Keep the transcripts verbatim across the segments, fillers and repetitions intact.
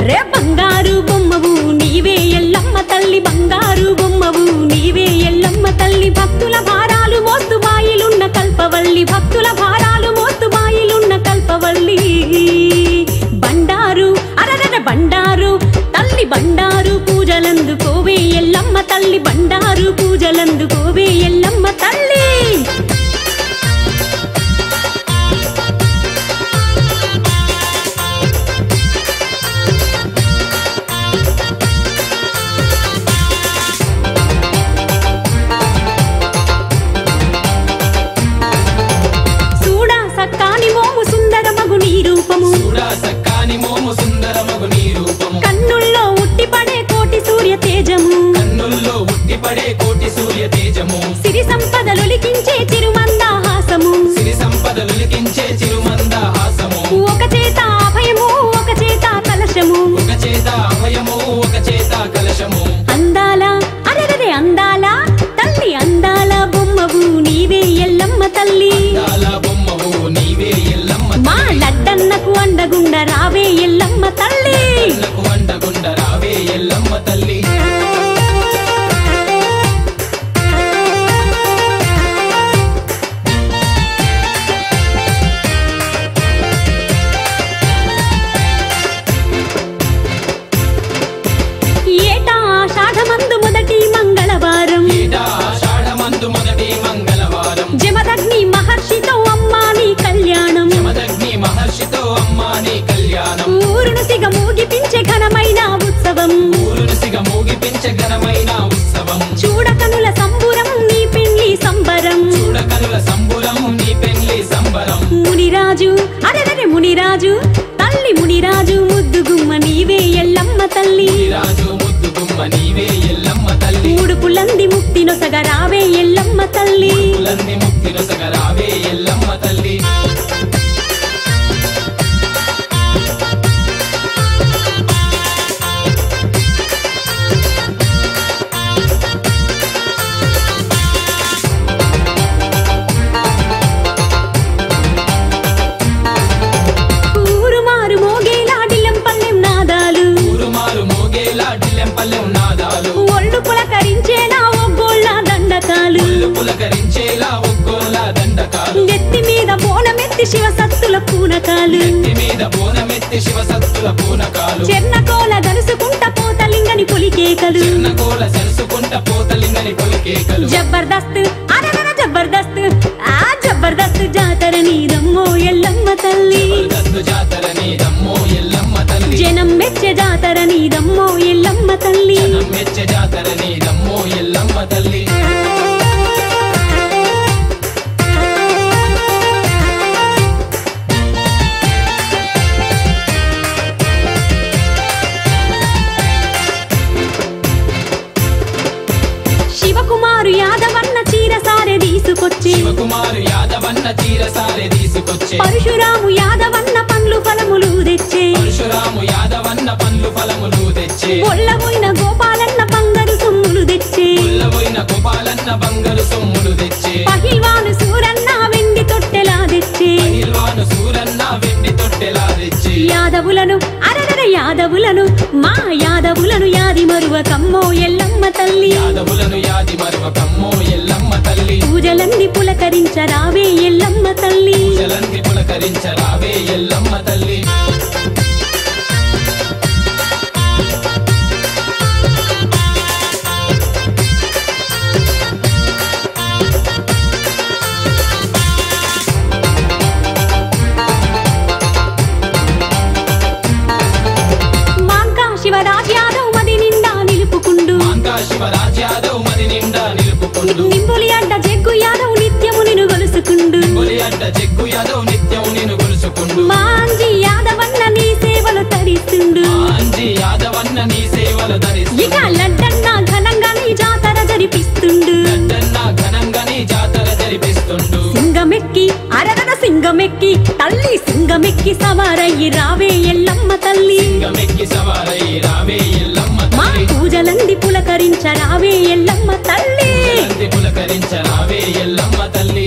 అరే బంగారు బొమ్మవు నీవే ఎల్లమ్మ తల్లి, బంగారు బొమ్మవు నీవే ఎల్లమ్మ తల్లి. భక్తుల భారాలు మోస్తు బాయిలున్న కల్పవల్లి, భక్తుల భారాలు మోస్తు బాయిలున్న కల్పవల్లి. బండారు అరగర బండారు తల్లి, బండారు పూజలందుకోవే ఎల్లమ్మ తల్లి, బండారు పూజలందుకోవే ఎల్లమ్మ తల్లి. కన్నుల్లో ఉట్టిపడే కోటి సూర్య తేజము, కన్నుల్లో ఉట్టిపడే కోటి సూర్య తేజము. సిరి సంపదలులికించే చిరుమందహాసము, సిరి సంపదలులికించే చిరుమందహాసము. ఒక చేత అభయము ఒక చేత కలశము, ఒక చేత అభయము ఒక చేత కలశము. అందాల అరెరే అందాల తల్లి, అందాల బొమ్మవు నీవే ఎల్లమ్మ తల్లి, అందాల బొమ్మవు నీవే ఎల్లమ్మ తల్లి. మా లడ్డన్నకు అండగుండ రావే ఎల్లమ్మ తల్లి, లడ్డన్నకు అండగుండ రావే ఎల్లమ్మ తల్లి. ఏటా ఆషాఢమందు మొదటి మంగళవారం, ఏటా ఆషాఢమందు మొదటి మంగళవారం. జమదగ్ని మహర్షితో అమ్మా నీ కళ్యాణం, జమదగ్ని మహర్షితో అమ్మా నీ కళ్యాణం. ఊరును సిగ మూగిపించే ఘనమైన ఉత్సవం, ఊరును సిగ మూగిపించే ఘనమైన ఉత్సవం. చూడకనుల సంబురం నీ పెళ్లి సంబరం, చూడకనుల సంబురం నీ పెళ్లి సంబరం. మునిరాజు అరెరే మునిరాజు తల్లి, మునిరాజు ముద్దుగుమ్మ నీవే ఎల్లమ్మ తల్లి, మునిరాజు ముద్దుగుమ్మ నీవే ఎల్లమ్మ తల్లి. ముడుపులంది ముక్తి నొసగ రావే ఎల్లమ్మ తల్లి, ముడుపులంది ముక్తి నొసగ రావే ఎల్లమ్మ తల్లి. ఊరుమారు మోగేలా డిల్లెం పల్లెం నాదాలు, ఊరుమారు మోగేలా డిల్లెం పల్లెం నాదాలు. ఒళ్ళు పులకరించేలా ఒగ్గోళ్ళ దండకాలు, ఒళ్ళు పులకరించేలా ఒగ్గోళ్ళ దండకాలు. నెత్తి మీద బోనమెత్తి శివ సత్తుల పూనకాలు, నెత్తి మీద బోనమెత్తి శివ సత్తుల పూనకాలు. చెర్నకోల గలుసుకుంట పోతలింగని పొలికేకలు, చిన్నకోల సరుసుకుంట పోతలింగని పొలికేకలు. జబర్దస్త్ అరగర జబర్దస్త్ ఆ జబర్దస్త్ జాతర నీదమ్మో ఎల్లమ్మ తల్లి, జబర్దస్త్ జాతర నీదమ్మో ఎల్లమ్మ తల్లి. జనం మెచ్చే జాతర నీదమ్మో ఎల్లమ్మ తల్లి, జనం మెచ్చే జాతర నీదమ్మో ఎల్లమ్మ తల్లి. శివకుమారు యాదవన్న చీర సారె తీసుకొచ్చి, శివకుమారు యాదవన్న చీర సారె తీసుకొచ్చే. పరశురాము యాదవన్న పండ్లు ఫలములు తెచ్చే, పరశురాము యాదవన్న పండ్లు ఫలములు తెచ్చే. ఒళ్ళబోయిన గోపాలన్న బంగారు సొమ్ములు తెచ్చే, ఉల్లబోయిన గోపాలన్న బంగారు సొమ్ములు తెచ్చే. పహిల్వాను సూరన్న వెండి తొట్టెలా తెచ్చే, పహిల్వాను సూరన్న వెండి తొట్టెలా తెచ్చే. యాదవులను అరగర యాదవులను మా యాదవులను యాది మరువ కమ్మో ఎల్లమ్మ తల్లి, యాదవులను యాది మరువ కమ్మో ఎల్లమ్మ తల్లి. పూజలన్నీ పులకరించరావే ఎల్లమ్మ తల్లి, పూజలన్నీ పులకరించరావే ఎల్లమ్మ తల్లి. మాంకా శివరాజ్ యాదవ్ మది నిండా నిలుపుకుండు, మాంకా శివరాజ్ యాదవ్ మది నిండా నిలుపుకుండు. నింబులి అడ్డ జగ్గు యాదవ్ నిత్యము నిన్ను గొలుసుకుండు, నింబులి అడ్డ జగ్గు యాదవ్ నిత్యం నిన్ను గొలుసుకుండు. మాంజి యాదవన్న నీ సేవలు తరిస్తుండు, మాంజి యాదవన్న నీ సేవలు ధరిస్తు. ఇక లడ్డన్న ఘనంగా నీ జాతర జరిపిస్తుండు, లడ్డన్న ఘనంగా నీ జాతర జరిపిస్తుండు. సింగమెక్కి అరగర సింగమెక్కి తల్లి, సింగమెక్కి సవారయ్యి రావే ఎల్లమ్మ తల్లి, సింగమెక్కి సవారై రావే ఎల్లమ్మ మా తల్లి. పూజలంది పులకరించరావే ఎల్లమ్మ తల్లి, పూజలంది పులకరించరావే ఎల్లమ్మ తల్లి.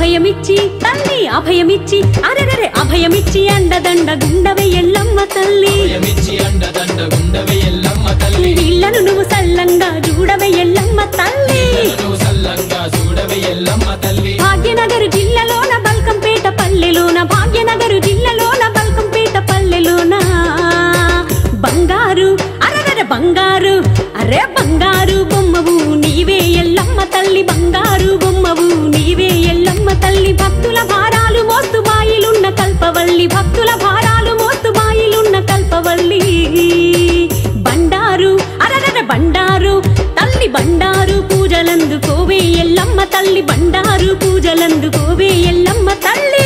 అభయమిచ్చి తల్లి అభయమిచ్చి అరెరెరె అభయమిచ్చి అండదండ గుండవే ఎల్లమ్మ తల్లి అభయమిచ్చి అండదండ గుండవే ఎల్లమ్మ తల్లి వీళ్ళను నువ్వు సల్లంగా చూడవే ఎల్లమ్మ తల్లి నువ్వు సల్లంగా చూడవే ఎల్లమ్మ తల్లి భాగ్యనగర్ జిల్లాలోన బల్కంపేట పల్లెలోన భాగ్యనగర్ జిల్లాలోన బల్కంపేట పల్లెలోన బంగారు అరెరెరె బంగారు అరే బంగారు బొమ్మవు నీవే ఎల్లమ్మ తల్లి బంగారు బొమ్మవు నీవే ఎల్లమ్మ తల్లి భక్తుల భారాలు మోస్తు బాయిలున్న కల్పవల్లి భక్తుల భారాలు మోస్తు బాయిలున్న కల్పవల్లి బండారు అరెరెరె బండారు తల్లి బండారు పూజలందుకోవే ఎల్లమ్మ తల్లి బండారు పూజలందుకోవే ఎల్లమ్మ తల్లి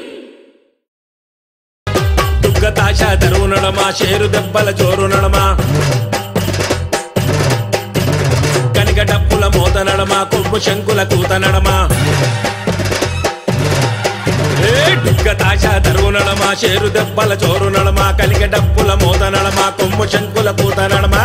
దుర్గతాశ దరువు నడమా షేరు దెబ్బల జోరు నడమా కనిక డప్పుల మోత నడమా కొమ్ము శంకుల కూత నడమా దుర్గతాశ దరువు నడమా షేరు దెబ్బల జోరు నడమా కలిక డప్పుల మోత నడమా కొమ్ము శంకుల కూత నడమా